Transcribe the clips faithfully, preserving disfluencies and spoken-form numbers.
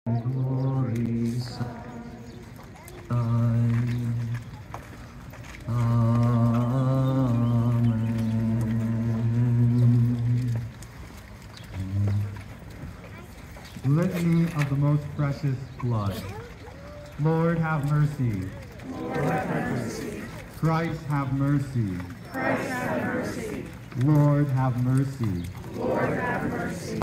glory thine. Amen. Litany of the most precious blood. Lord, have mercy. Lord, have mercy. Christ, have mercy. Christ, have mercy. Lord, have mercy. Lord, have mercy.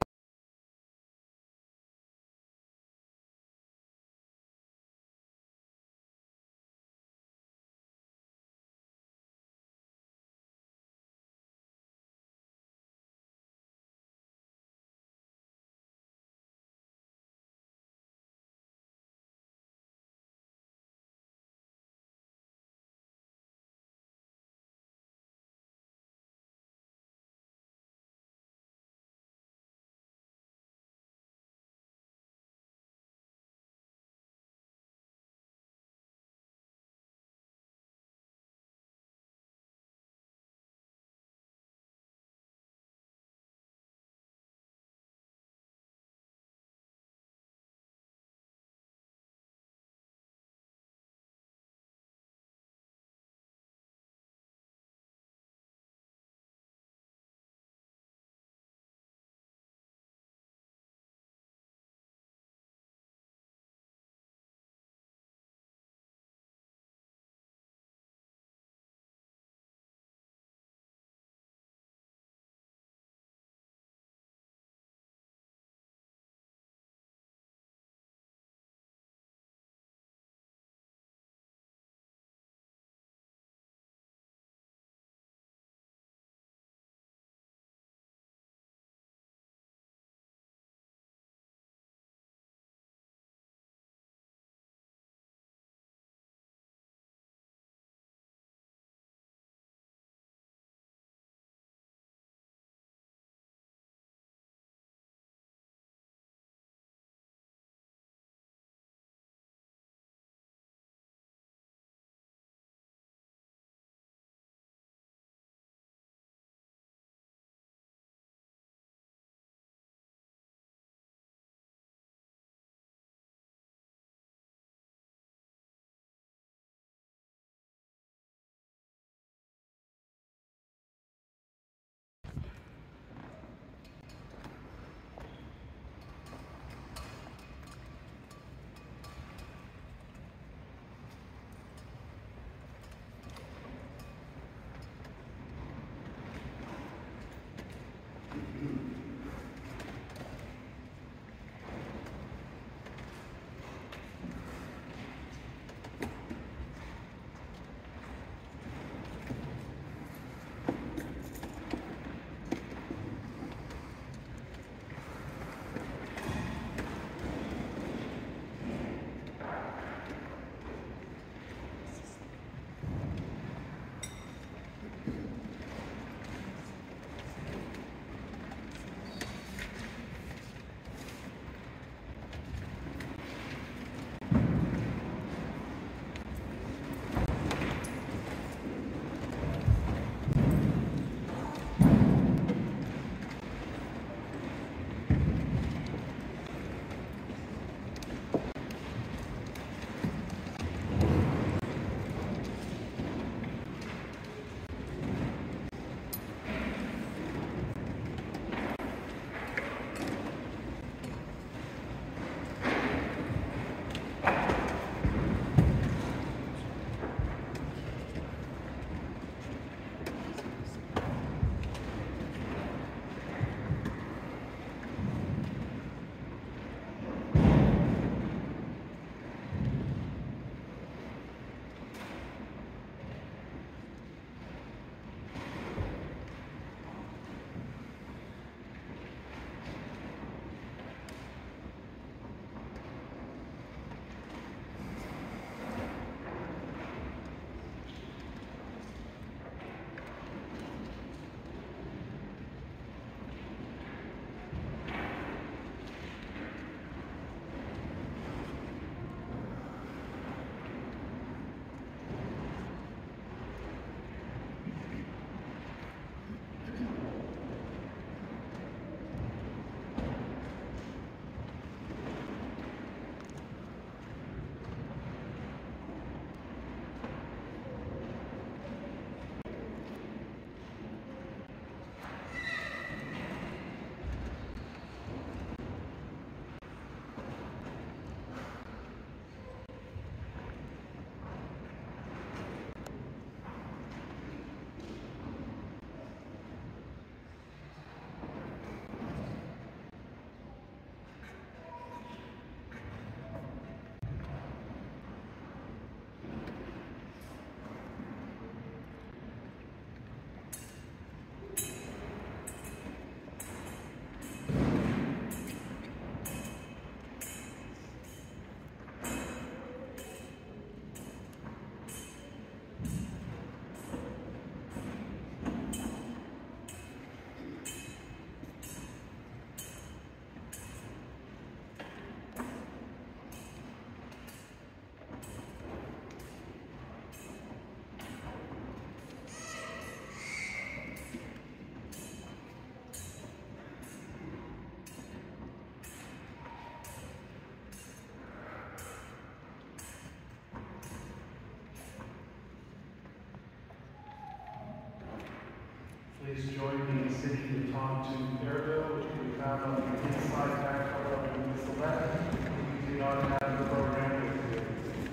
Please join me in singing the Tom to Airville, which can be found on the inside back cover of the Select. We do not have the program with you.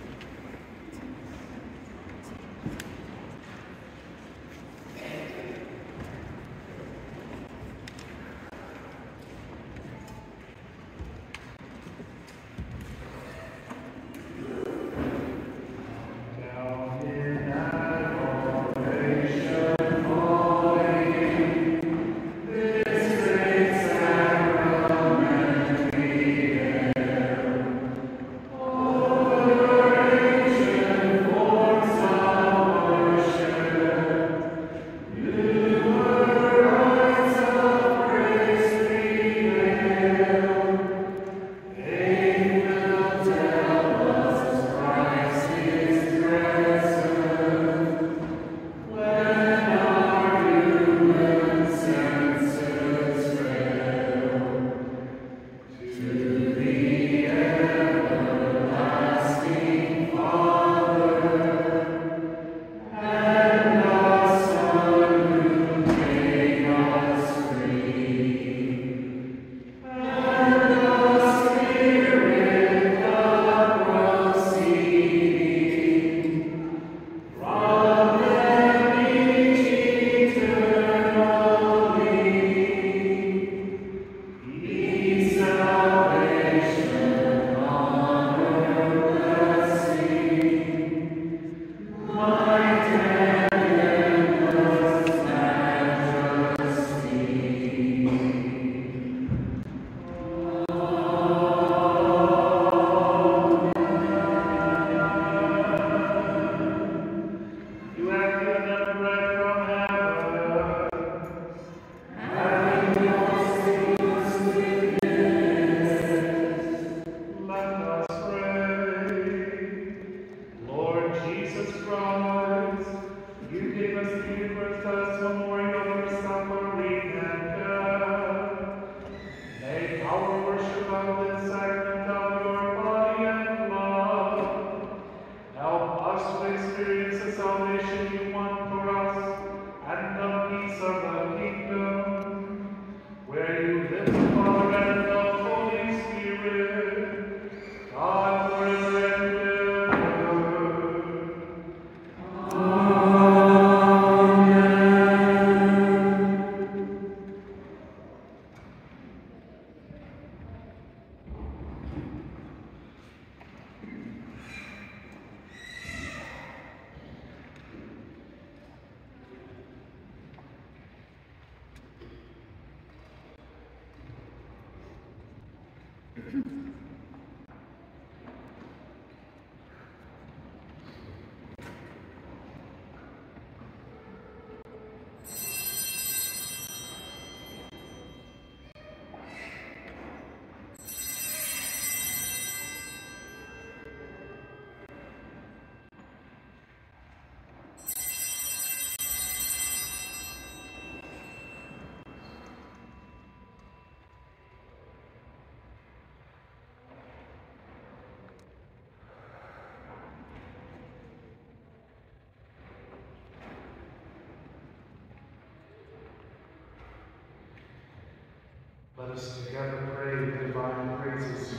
Let us together pray the divine praises.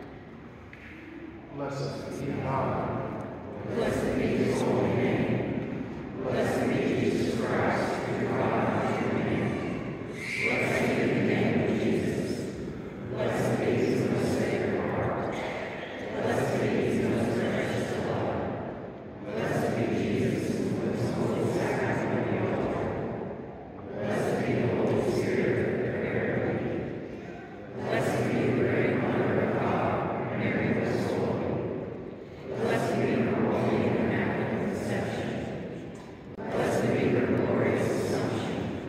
Blessed be God. Blessed be his holy name. Blessed be Jesus Christ, your God and your name. Blessed be the name of Jesus. Blessed be his most sacred heart. Blessed be his most precious blood. Blessed be Jesus who was holy sacrament of the altar. Blessed be the Holy Spirit. Blessed be the great Mother of God, Mary the Soul. Blessed be the Holy and Immaculate Conception. Blessed be the glorious Assumption.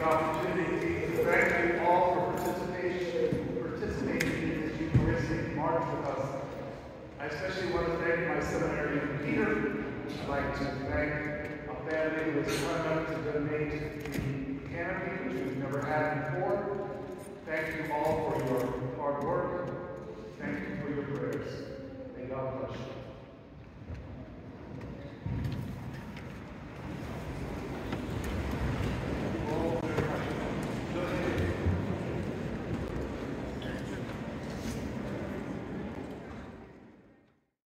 the opportunity to thank you all for participation, participating in this Eucharistic march with us. I especially want to thank my seminary Peter. I'd like to thank a family who has come up to donate the canopy, which we've never had before. Thank you all for your hard work. Thank you for your prayers. May God bless you.